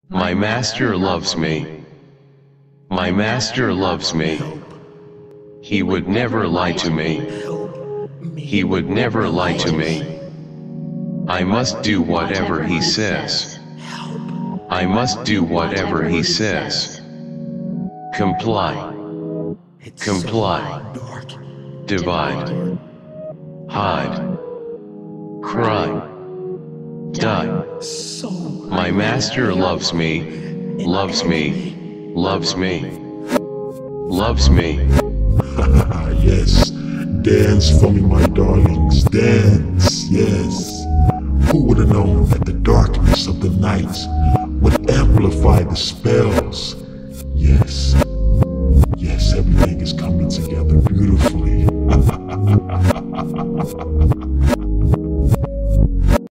My master loves me. My master loves me. He would never lie to me. He would never lie to me. I must do whatever he says. I must do whatever he says. Comply. Comply. Divide. Hide. Cry. Die. My master loves me, loves me, loves me, loves me. Yes, dance for me, my darlings, dance, yes. Who would have known that the darkness of the night would amplify the spells? Yes, yes, everything is coming together beautifully.